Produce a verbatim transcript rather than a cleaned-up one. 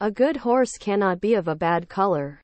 A good horse cannot be of a bad color.